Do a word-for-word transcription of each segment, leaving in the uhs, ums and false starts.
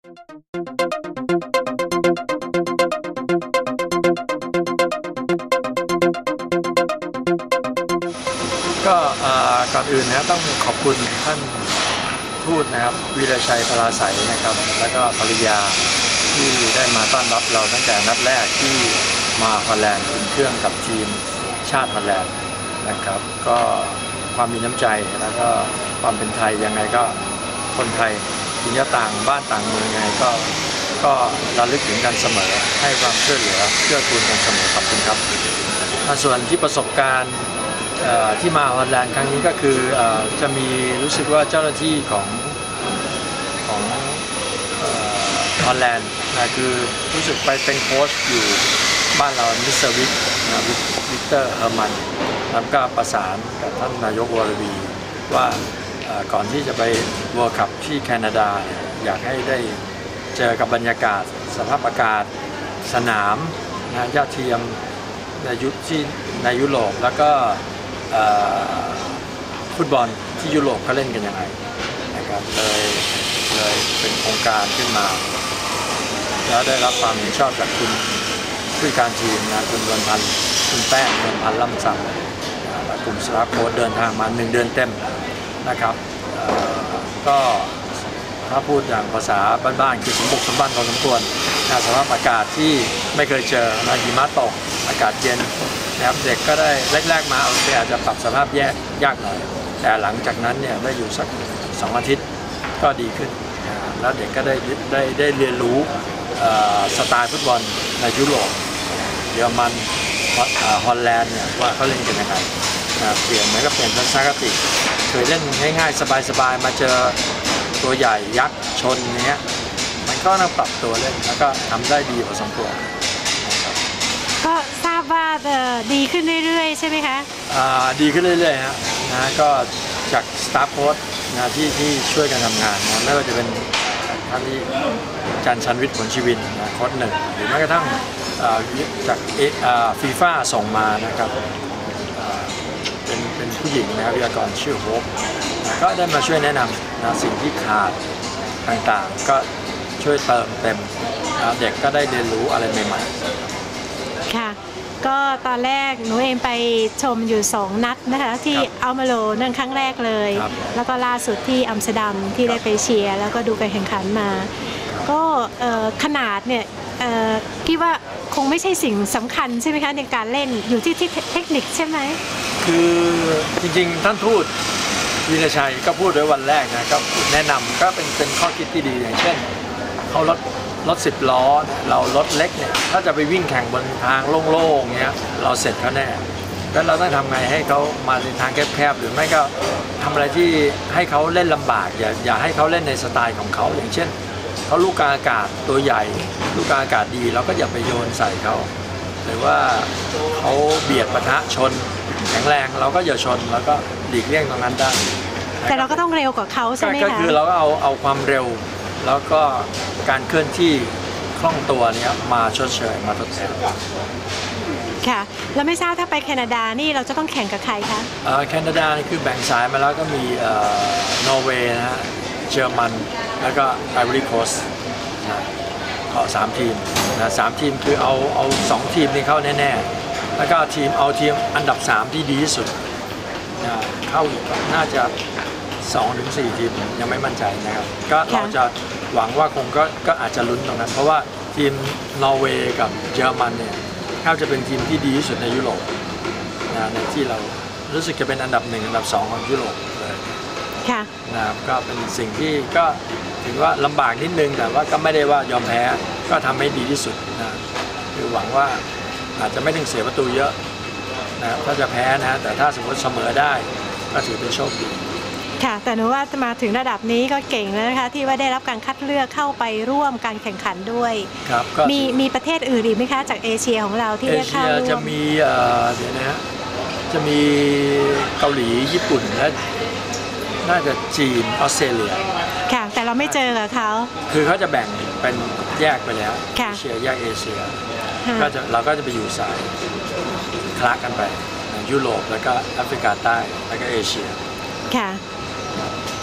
ก็ก่อนอื่นนะต้องขอบคุณท่านทูตนะครับวีรชัยพลาใสนะครับแล้วก็ภริยาที่ได้มาต้อนรับเราตั้งแต่นัดแรกที่มาฮอลแลนด์อุ่นเครื่องกับทีมชาติฮอลแลนด์นะครับก็ความมีน้ำใจแล้วก็ความเป็นไทยยังไงก็คนไทยถึงจะต่างบ้านต่างเมืองยังไงก็ก็ระลึกถึงกันเสมอให้ความช่วยเหลือเกื้อกูลกันเสมอขอบคุณครับส่วนที่ประสบการณ์ที่มาฮอลแลนด์ครั้งนี้ก็คือจะมีรู้สึกว่าเจ้าหน้าที่ของของฮอลแลนด์นะคือรู้สึกไปเป็นโค้ชอยู่บ้านเรามิสเตอร์วิกวิกเตอร์เฮอร์มันแล้วก็ประสานกับท่านนายกวรวีว่าก่อนที่จะไปเวิลด์คัพที่แคนาดาอยากให้ได้เจอกับบรรยากาศสภาพอากาศสนามนะหญ้าเทียมในยุคที่ในยุโรปแล้วก็ฟุตบอลที่ยุโรปเขาเล่นกันยังไงนะครับเลยเลยเป็นโครงการขึ้นมาแล้วได้รับความเห็นชอบจากคุณผู้การทีมนะคุณนวลพันธ์คุณแป้งนวลพันธ์ล่ำซ้ำและกลุ่มสตาฟโค้ชเดินทางมาหนึ่งเดือนเต็มนะครับก็ถ้าพูดอย่างภาษาบ้านๆคือสมบุกสมบันพอสมควรสภาพอากาศที่ไม่เคยเจอนะหิมะตกอากาศเย็นนะครับเด็กก็ได้แรกๆมาโอเคอาจจะปรับสภาพแย่ยากหน่อยแต่หลังจากนั้นเนี่ยได้อยู่สักสองอาทิตย์ก็ดีขึ้นแล้วเด็กก็ได้ได้ได้เรียนรู้สไตล์ฟุตบอลในยุโรปเยอรมันฮอลแลนด์เนี่ยว่าเขาเล่นกันยังไงเปลี่ยนเหมือนกับเปลี่ยนทัศนคติเคยเล่นง่ายๆสบายๆมาเจอตัวใหญ่ยักษ์ชนเนี้ยมันก็ต้องปรับตัวเล่นแล้วก็ทำได้ดีพอสมควรก็ทราบว่าดีขึ้นเรื่อยๆใช่ไหมคะดีขึ้นเรื่อยๆฮะนะก็จากสตาฟโค้ชนะที่ที่ช่วยกันทำงานนะไม่ว่าจะเป็นท่านที่จันชันวิทย์ผลชีวินนะโค้ชหนึ่งหรือแม้กระทั่งจากฟีฟ่าส่งมานะครับเป็นเป็นผู้หญิงนะครับวิทยากรชื่อโฮปนะก็ได้มาช่วยแนะนำนะสิ่งที่ขาดต่างๆก็ช่วยเติมเต็มนะเด็กก็ได้เรียนรู้อะไรใหม่ๆค่ะก็ตอนแรกหนูเองไปชมอยู่สองนัดนะคะที่อัลมาโลนั่นครั้งแรกเลยแล้วก็ล่าสุดที่อัมสเตอร์ดัมที่ได้ไปเชียร์แล้วก็ดูการแข่งขันมาก็ขนาดเนี่ยคิดว่าคงไม่ใช่สิ่งสำคัญใช่ไหมคะในการเล่นอยู่ที่ที่เทคนิคใช่ไหมคือจริงๆท่านทูตวีรชัยก็พูดด้วยวันแรกนะก็แนะนำก็เป็นเป็นข้อคิดที่ดีอย่างเช่นเขารถรถสิบล้อเรารถเล็กเนี่ยถ้าจะไปวิ่งแข่งบนทางโล่งๆเงี้ยเราเสร็จเขาแน่แล้วเราต้องทำไงให้เขามาในทางแคบๆหรือไม่ก็ทำอะไรที่ให้เขาเล่นลำบากอย่าอย่าให้เขาเล่นในสไตล์ของเขาอย่างเช่นเขาลูกกลางอากาศตัวใหญ่ลูกกลางอากาศดีเราก็อย่าไปโยนใส่เขาหรือว่าเขาเบียดปะทะชนแข็งแรงเราก็อย่าชนแล้วก็หลีกเลี่ยงตรงนั้นได้แต่เราก็ต้องเร็วกว่าเขาใช่ไหมคะก็คือเราก็เอาเอาความเร็วแล้วก็การเคลื่อนที่คล่องตัวนี้มาชดเชยมาทดแทนค่ะแล้วไม่ทราบถ้าไปแคนาดานี่เราจะต้องแข่งกับใครคะแคนาดานี่คือแบ่งสายมาแล้วก็มีนอร์เวย์นะฮะเยอรมันแล้วก็ไอวอรี่โคสต์นะเอาสามทีมนะสามทีมคือเอาเอาสองทีมนี้เข้าแน่ๆแล้วก็ทีมเอาทีมอันดับสามที่ดีที่สุดนะเข้าน่าจะสองถึงสี่ทีมยังไม่มั่นใจนะครับก็เราจะหวังว่าคงก็ก็อาจจะลุ้นตรงนั้นเพราะว่าทีมนอร์เวย์กับเยอรมันเนี่ยน่าจะเป็นทีมที่ดีที่สุดในยุโรปนะในที่เรารู้สึกจะเป็นอันดับหนึ่งอันดับสองของยุโรปเลยนะครับก็เป็นสิ่งที่ก็ถือว่าลำบากนิดนึงแต่ว่าก็ไม่ได้ว่ายอมแพ้ก็ทำให้ดีที่สุดนะคือหวังว่าอาจจะไม่ถึงเสียประตูเยอะนะถ้าจะแพ้นะแต่ถ้าสมมติเสมอได้ก็ถือเป็นโชคดีค่ะแต่หนูว่ามาถึงระดับนี้ก็เก่งแล้วนะคะที่ว่าได้รับการคัดเลือกเข้าไปร่วมการแข่งขันด้วยครับมีมีประเทศอื่นอีกไหมคะจากเอเชียของเราที่ได้เข้าร่วมจะมีเดี๋ยวนะจะมีเกาหลีญี่ปุ่นและน่าจะจีนออสเตรเลียค่ะแต่เราไม่เจอกับเขาคือเขาจะแบ่งเป็นแยกไปแล้วเอเชียแยกเอเชียก็จะเราก็จะไปอยู่สายคลากันไปยุโรปแล้วก็แอฟริกาใต้แล้วก็เอเชียค่ะ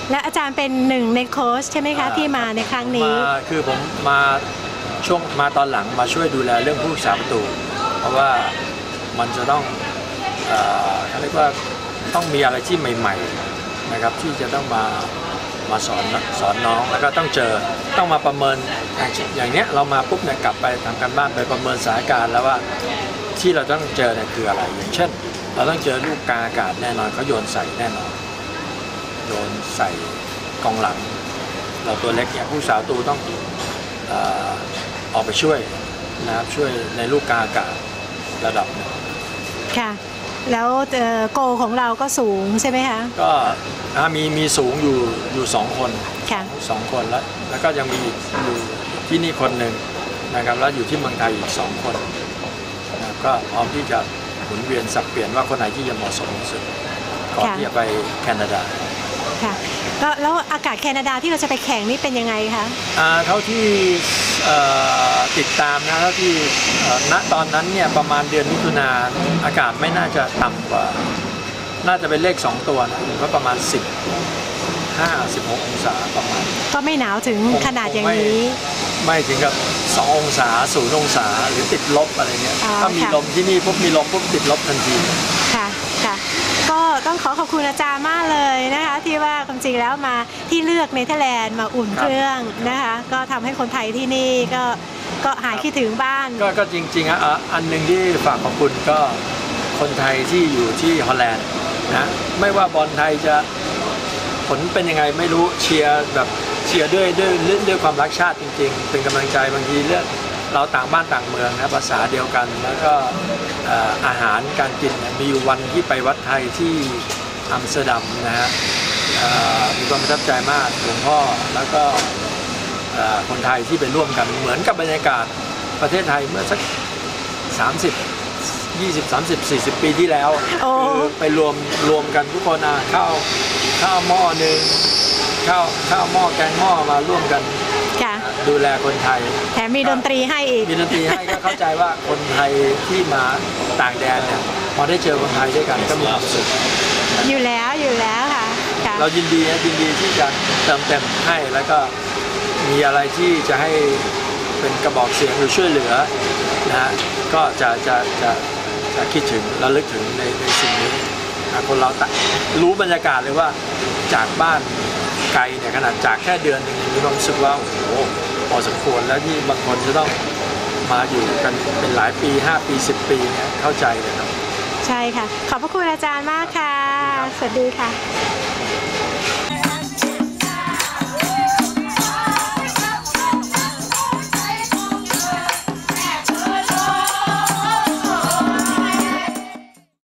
และอาจารย์เป็นหนึ่งในโค้ชใช่ไหมคะที่มาในครั้งนี้มาคือผมมาช่วงมาตอนหลังมาช่วยดูแลเรื่องผู้รักษาประตูเพราะว่ามันจะต้องเอ่อเขาเรียกว่าต้องมีอะไรที่ใหม่ๆนะครับที่จะต้องมามาสอนสอนน้องแล้วก็ต้องเจอต้องมาประเมินอย่างเนี้ยเรามาปุ๊บเนี่ยกลับไปทำการบ้านไปประเมินสถานการณ์แล้วว่าที่เราต้องเจอเนี่ยคืออะไรอย่างเช่นเราต้องเจอลูกกลางอากาศแน่นอนเขาโยนใส่แน่นอนโยนใส่กองหลังเราตัวเล็กเนี่ยผู้สาวตูต้องเอ่อออกไปช่วยนะครับช่วยในลูกกลางอากาศระดับหนึ่งค่ะแล้วโกของเราก็สูงใช่ไหมคะก็มีมีสูงอยู่อยู่สองคนค่ะสองคนแล้วแล้วก็ยังมีอยู่ที่นี่คนหนึ่งนะครับแล้วอยู่ที่เมืองไทยอีกสองคนนะครับก็พร้อมที่จะหมุนเวียนสับเปลี่ยนว่าคนไหนที่จะเหมาะสมที่สุดก่อนที่จะไปแคนาดาค่ะแล้วแล้วอากาศแคนาดาที่เราจะไปแข่งนี่เป็นยังไงคะอ่าเท่าที่ติดตามนะเท่าที่ณตอนนั้นเนี่ยประมาณเดือนมิถุนาอากาศไม่น่าจะต่ำกว่าน่าจะเป็นเลขสองตัวนะหรือว่าประมาณสิบห้าสิบหกองศาประมาณก็ไม่หนาวถึงขนาดอย่างนี้ไม่ถึงกับสององศาศูนย์องศาหรือติดลบอะไรเงี้ยถ้ามีลมที่นี่ปุ๊บมีลมปุ๊บติดลบทันทีค่ะค่ะก็ต้องขอขอบคุณอาจารย์มากเลยนะคะที่ว่าความจริงแล้วมาที่เลือกเนเธอร์แลนด์มาอุ่นเครื่องนะคะก็ทำให้คนไทยที่นี่ก็ก็หายคิดถึงบ้านก็ก็จริงๆอ่ะอันหนึ่งที่ฝากขอบคุณก็คนไทยที่อยู่ที่ฮอลแลนด์นะไม่ว่าบอลไทยจะผลเป็นยังไงไม่รู้เชียร์แบบเชียร์ด้วยด้วยด้วยความรักชาติจริงๆเป็นกำลังใจบางทีเรื่องเราต่างบ้านต่างเมืองนะภาษาเดียวกันแล้วก็อาหารการกินมีวันที่ไปวัดไทยที่อัมสเตอร์ดัมนะฮะมีความประทับใจมากหลวงพ่อแล้วก็คนไทยที่ไปร่วมกันเหมือนกับบรรยากาศประเทศไทยเมื่อสักสามสิบ ยี่สิบ สามสิบ สี่สิบปีที่แล้วคือไปรวมรวมกันทุกคนอ่ะข้าวข้าวหม้อหนึ่งข้าวข้าวหม้อแกงหม้อมาร่วมกันดูแลคนไทยแถมมีดนตรีให้อีกมีดนตรีให้ก็เข้าใจว่าคนไทยที่มาต่างแดนเนี่ยพอได้เจอคนไทยด้วยกันก็มีความสุขอยู่แล้วอยู่แล้วค่ะเรายินดียินดีที่จะเติมเต็มให้แล้วก็มีอะไรที่จะให้เป็นกระบอกเสียงหรือช่วยเหลือนะฮะก็จะจะจะจะคิดถึงระลึกถึงในในสิ่งนี้คนเรารู้บรรยากาศเลยว่าจากบ้านไกลเนี่ยขนาดจากแค่เดือนหนึ่งมีความรู้สึกว่าโอ้โหพอสมควรแล้วที่บางคนจะต้องมาอยู่กันเป็นหลายปีห้าปีสิบปีเนี่ยเข้าใจเลยครับใช่ค่ะขอบพระคุณอาจารย์มากค่ะสวัสดีค่ะ